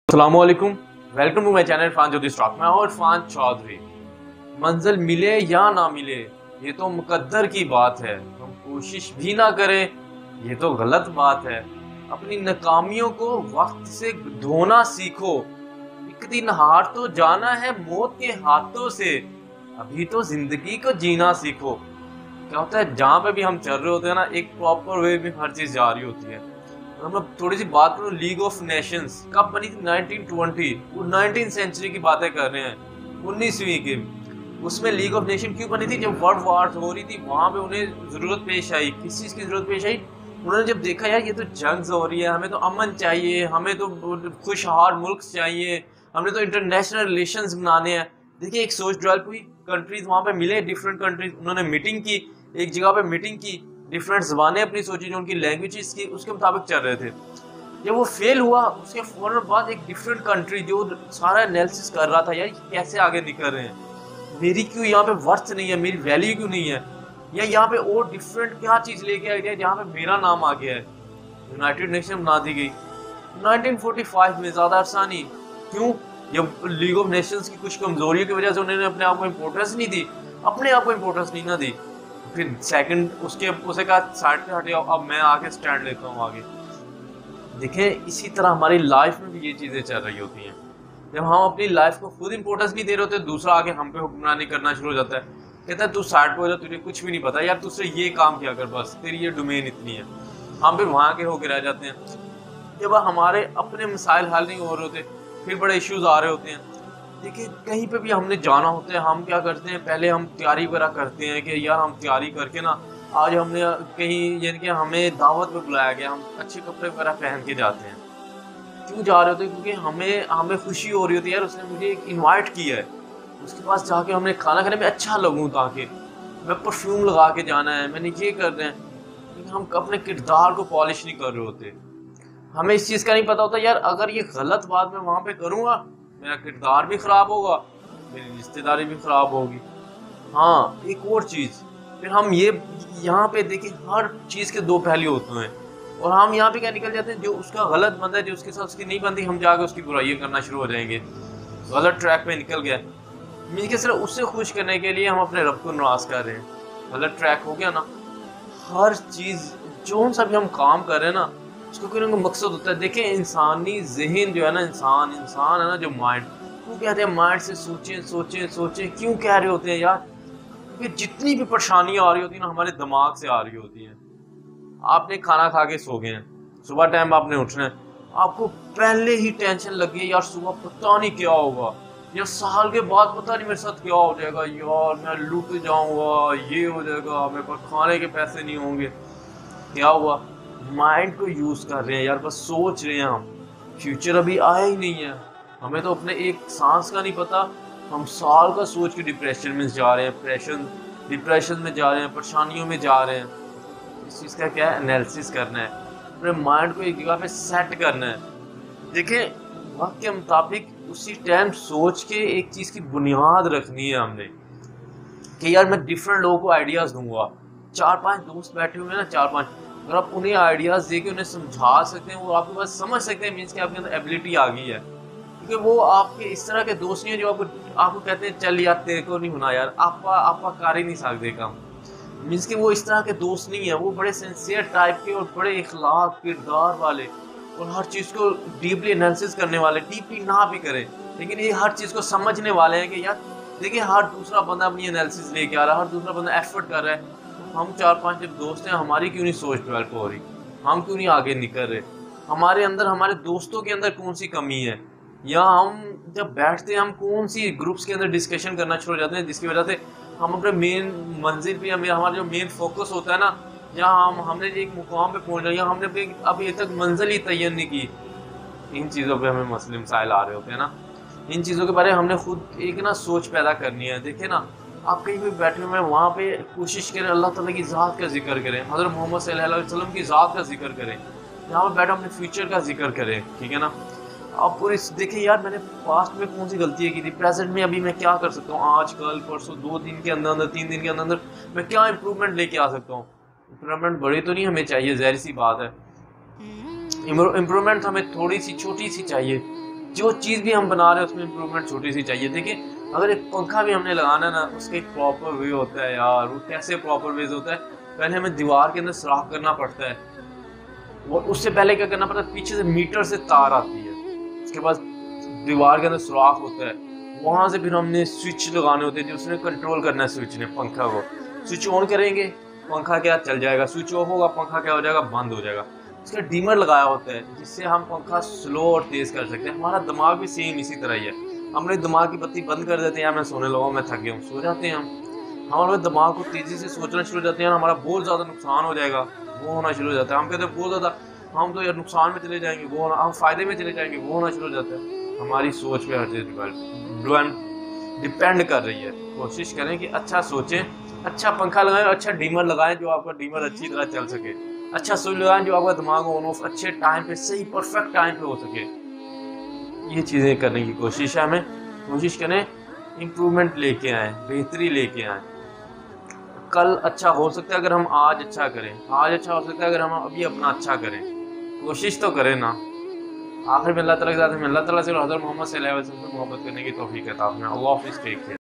अस्सलामुअलैकुम, welcome to my channel Irfan Jyoti stock. मैं हूं इरफान चौधरी। मंजिल मिले या ना मिले ये तो मुकद्दर की बात है, हम कोशिश भी ना करें ये तो गलत बात है। अपनी नाकामियों को वक्त से धोना सीखो, एक दिन हार तो जाना है मौत के हाथों से, अभी तो जिंदगी को जीना सीखो। क्या होता है, जहाँ पे भी हम चल रहे होते हैं ना, एक प्रॉपर वे में हर चीज जा रही होती है। हम लोग थोड़ी सी बात करो, लीग ऑफ नेशंस कब बनी थी? 1920, वो 19th सेंचुरी की बातें कर रहे हैं, 19वीं की। उसमें लीग ऑफ नेशन क्यों बनी थी? जब वर्ल्ड वार हो रही थी वहां पे उन्हें जरूरत पेश आई। किस चीज की जरूरत पेश आई? उन्होंने जब देखा यार ये तो जंग हो रही है, हमें तो अमन चाहिए, हमें तो खुशहाल मुल्क चाहिए, हमें तो इंटरनेशनल रिलेशंस बनाने हैं। देखिए एक सोच डेवलप हुई, कंट्रीज वहां पे मिले, डिफरेंट कंट्रीज, उन्होंने मीटिंग की, एक जगह पे मीटिंग की, डिफरेंट ज़बानें अपनी सोची, जो उनकी लैंग्वेजेस की उसके मुताबिक चल रहे थे। जब वो फेल हुआ उसके फौरन बाद एक डिफरेंट कंट्री जो सारा एनालिसिस कर रहा था, यार कैसे आगे निकल रहे हैं, मेरी क्यों यहाँ पे वर्थ नहीं है, मेरी वैल्यू क्यों नहीं है, या यहाँ पे और डिफरेंट क्या चीज़ लेके आई है जहाँ पे मेरा नाम आ गया है। यूनाइटेड नेशन बना दी गई 1945 में, ज़्यादा अरसा नहीं। क्यों? जब लीग ऑफ नेशंस की कुछ कमजोरियों की वजह से उन्होंने अपने आप को इम्पोर्टेंस नहीं दी, अपने आप को इम्पोर्टेंस नहीं ना दी। फिर सेकंड उसके उसे कहा साइड पे हटे, अब मैं आके स्टैंड लेता हूँ आगे। देखें इसी तरह हमारी लाइफ में भी ये चीज़ें चल रही होती हैं। जब हम अपनी लाइफ को खुद इंपॉर्टेंस नहीं दे रहे होते, दूसरा आके हम पे हुक्मरानी करना शुरू हो जाता है, कहता है तू साइड पे हो जा, तुझे कुछ भी नहीं पता, यार तुझसे ये काम किया कर, बस तेरी ये डोमेन इतनी है। हम फिर वहाँ के होके रह जाते हैं। जब हमारे अपने मसाइल हल नहीं हो रहे होते, फिर बड़े इश्यूज आ रहे होते हैं। देखिए कहीं पे भी हमने जाना होता है, हम क्या करते हैं, पहले हम तैयारी वगैरह करते हैं कि यार हम तैयारी करके ना, आज हमने कहीं यानी कि हमें दावत में बुलाया गया, हम अच्छे कपड़े वगैरह पहन के जाते हैं। क्यों जा रहे होते हैं? क्योंकि हमें हमें खुशी हो रही होती है, यार उसने मुझे इनवाइट किया है, उसके पास जाके हमने खाना खाने में अच्छा लगूँ, ताकि मैं परफ्यूम लगा के जाना है, मैंने ये करना है। लेकिन हम अपने किरदार को पॉलिश नहीं कर रहे होते। हमें इस चीज़ का नहीं पता होता, यार अगर ये गलत बात मैं वहाँ पे करूँगा, मेरा किरदार भी खराब होगा, मेरी रिश्तेदारी भी खराब होगी। हाँ एक और चीज़, फिर हम ये यहाँ पे देखिए हर चीज़ के दो पहलू होते हैं, और हम यहाँ पे क्या निकल जाते हैं, जो उसका गलत बंदा है, जो उसके साथ उसकी नहीं बनती, हम जाकर उसकी बुराइयाँ करना शुरू हो जाएंगे, गलत ट्रैक पे निकल गया। मीन के सिर्फ उससे खुश करने के लिए हम अपने रब को नाराज़ कर रहे हैं, गलत ट्रैक हो गया ना। हर चीज़ जो सा भी हम काम कर रहे हैं ना, उसका कोई ना कोई मकसद होता है। देखें इंसानी जहन जो है ना, इंसान है ना, जो माइंड, वो कहते हैं माइंड से सोचें सोचें सोचें। क्यों कह रहे होते हैं यार? क्योंकि जितनी भी परेशानियां आ रही होती है ना, हमारे दिमाग से आ रही होती हैं। आपने खाना खा के सो गए हैं, सुबह टाइम आपने उठना है, आपको पहले ही टेंशन लगी है, यार सुबह पता नहीं क्या होगा, या साल के बाद पता नहीं मेरे साथ क्या हो जाएगा, यार मैं लूट जाऊंगा, ये हो जाएगा, मेरे पास खाने के पैसे नहीं होंगे। क्या हुआ? माइंड को यूज कर रहे हैं यार, बस सोच रहे हैं हम, फ्यूचर अभी आया ही नहीं है, हमें तो अपने एक सांस का नहीं पता, हम साल का सोच के डिप्रेशन में जा रहे हैं, डिप्रेशन में जा रहे हैं, परेशानियों में जा रहे हैं। इस चीज़ का क्या है? एनालिसिस करना है, अपने माइंड को एक जगह पे सेट करना है। देखें वक्त के मुताबिक उसी टाइम सोच के एक चीज़ की बुनियाद रखनी है हमने, कि यार मैं डिफरेंट लोगों को आइडियाज़ दूंगा। 4-5 दोस्त बैठे हुए हैं ना, 4-5, अगर आप उन्हें आइडियाज़ दे के उन्हें समझा सकते हैं, वो आपके पास समझ सकते हैं, मीन्स कि आपके अंदर एबिलिटी आ गई है। क्योंकि वो आपके इस तरह के दोस्त नहीं है जो आपको कहते हैं चल यार तेरे को नहीं होना, यार आपका कर ही नहीं सकते काम। मीन्स कि वो इस तरह के दोस्त नहीं है, वो बड़े सिंसियर टाइप के और बड़े इखलाक किरदार वाले, और हर चीज़ को डीपली एनालिसिस करने वाले, डीपली ना भी करें लेकिन ये हर चीज़ को समझने वाले हैं कि यार देखिए हर दूसरा बंदा अपनी एनालिसिस लेके आ रहा है, हर दूसरा बंदा एफर्ट कर रहा है, हम 4-5 जब दोस्त हैं, हमारी क्यों नहीं सोच डेवलप हो रही, हम क्यों नहीं आगे निकल रहे, हमारे अंदर, हमारे दोस्तों के अंदर कौन सी कमी है, या हम जब बैठते हैं हम कौन सी ग्रुप्स के अंदर डिस्कशन करना शुरू हो जाते हैं, जिसकी वजह से हम अपने मेन मंजिल पे, हमारा जो मेन फोकस होता है ना, या हमने एक मुकाम पे पहुंच रहे, या हमने अभी तक मंजिल ही तयन नहीं की, इन चीज़ों पे हमें मसले मसाइल आ रहे होते हैं ना। इन चीज़ों के बारे में हमने खुद एक ना सोच पैदा करनी है। देखिए ना, आप कहीं भी बैठे हुए हैं, वहाँ पे कोशिश करें अल्लाह ताला की ज़ात का जिक्र करें, हज़रत मोहम्मद सल्लल्लाहु अलैहि वसल्लम की ज़ात का जिक्र करें, यहाँ पर बैठे अपने फ्यूचर का जिक्र करें, ठीक है ना। आप पूरी देखिए यार मैंने पास्ट में कौन सी गलतियाँ की थी, प्रेजेंट में अभी मैं क्या कर सकता हूँ, आज कल परसों 2 दिन के अंदर अंदर 3 दिन के अंदर अंदर मैं क्या इंप्रूवमेंट लेके आ सकता हूँ। इंप्रूवमेंट बड़ी तो नहीं हमें चाहिए, ज़ाहिर सी बात है, इम्प्रूवमेंट हमें थोड़ी सी छोटी सी चाहिए, जो चीज़ भी हम बना रहे हैं उसमें इम्प्रूवमेंट छोटी सी चाहिए। देखिए अगर एक पंखा भी हमने लगाना है ना, उसका एक प्रॉपर वे होता है यार। वो कैसे प्रॉपर वेज होता है, पहले हमें दीवार के अंदर सुराख करना पड़ता है, और उससे पहले क्या करना पड़ता है, पीछे से मीटर से तार आती है, उसके बाद दीवार के अंदर सुराख होता है, वहां से फिर हमने स्विच लगाने होते हैं जो उसने कंट्रोल करना है। स्विच ने पंखा को, स्विच ऑन करेंगे पंखा क्या चल जाएगा, स्विच ऑफ होगा पंखा क्या हो जाएगा, बंद हो जाएगा। उसका डिमर लगाया होता है जिससे हम पंखा स्लो और तेज कर सकते हैं। हमारा दिमाग भी सेम इसी तरह ही है। हमने दिमाग की बत्ती बंद कर देते हैं, मैं सोने लगा, मैं थक गया हूँ, सो जाते हैं हम। हमारे दिमाग को तेजी से सोचना शुरू हो जाते हैं, हमारा बहुत ज्यादा नुकसान हो जाएगा, वो होना शुरू हो जाता है। हम कहते हैं बहुत ज्यादा, हम तो यार नुकसान में चले जाएंगे, वो होना, हम फायदे में चले जाएंगे, वो होना शुरू हो जाता है। हमारी सोच पे हर चीज डिपेंड कर रही है। कोशिश करें कि अच्छा सोचें, अच्छा पंखा लगाएं, अच्छा डीमर लगाएं जो आपका डीमर अच्छी तरह चल सके, अच्छा स्विच लगाएं जो आपका दिमाग ऑन ऑफ अच्छे टाइम पे, सही परफेक्ट टाइम पे हो सके। ये चीज़ें करने की कोशिश है हमें। कोशिश करें इम्प्रूवमेंट लेके आए, बेहतरी लेके आए। कल अच्छा हो सकता है अगर हम आज अच्छा करें, आज अच्छा हो सकता है अगर हम अभी अपना अच्छा करें। कोशिश तो करें ना। आखिर में अल्लाह ताला के साथ, अल्लाह ताला से और हज़रत मोहम्मद सल्लल्लाहु अलैहि वसल्लम से मोहब्बत करने की तौफीक अता फरमाए। अल्लाह हाफ़िज़, टेक केयर।